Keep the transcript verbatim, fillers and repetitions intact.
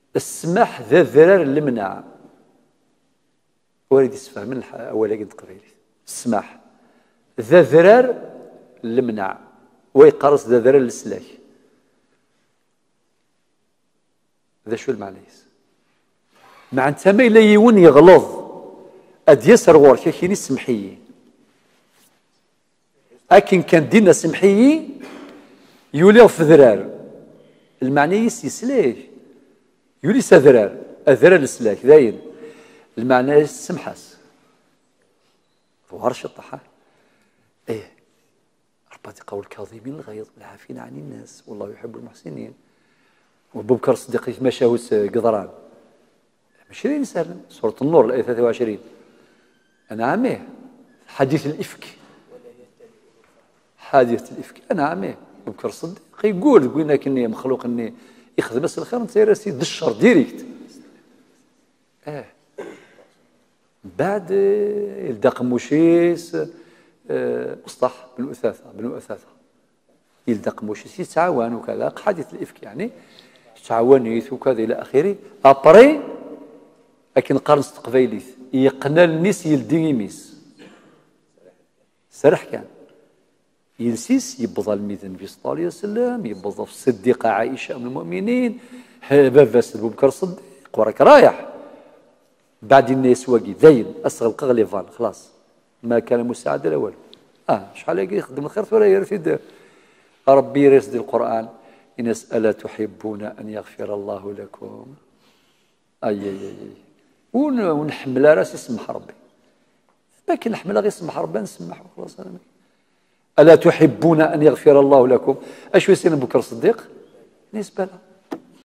السماح ذا ذرار المنع وليد يسفه من أولا قد قبيلي السماح ذا ذرار المنع ويقرص ذا ذرار السلاك ذا شو المعنى مع انت ما إلا يون يغلظ أد يسر غورك كيني سمحيي أكن كان دينا سمحيي يولي في ذرار المعنى يسليه يولي سذرار الذرار السلاك ذاين المعنى السمحاس ظهر الطحا ايه رباطي قول الكاظمين الغيظ والعافين عن الناس والله يحب المحسنين وابو بكر الصديق مشى قدران عشرين سنة سورة النور الآية ثلاثة وعشرين أنا عاميه حديث الإفك حادثة الإفك أنا عاميه أبو بكر الصديق يقول قلنا كني مخلوق إني يخدم بس الخير أنت راسي دشر ديريكت آه بعد يلدق موشيس مصطح بن أثاثة بن أثاثة يلدق موشيس يتعاون وكذا حادث الإفك يعني تعاونيت وكذا إلى آخره أبري لكن قرن استقبيليث يقنى الناس يلدي ميس سرح كان يلسيس يبضى الميزان النبي صلى الله عليه وسلم يبضى في الصديقة عائشة أم المؤمنين باباس أبو بكر الصديق وراك رايح بعد الناس واقي ذاين أصغر قغليفان خلاص ما كان مساعد الأول آه شحال يخدم الخير ولا يرفد ربي يرسل القرآن إن ألا تحبون أن يغفر الله لكم أي أي أي ونحمل راسي سمح ربي لكن نحمل غير سمح ربي نسمح وخلاص أنا ألا تحبون أن يغفر الله لكم أشو يسير بكر الصديق نسبة له